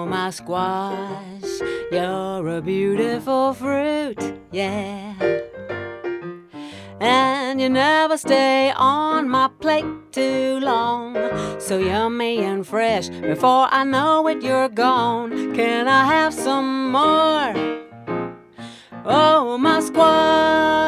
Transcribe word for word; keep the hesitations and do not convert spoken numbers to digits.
Oh, my squash, you're a beautiful fruit, yeah. And you never stay on my plate too long. So yummy and fresh, before I know it, you're gone. Can I have some more? Oh, my squash.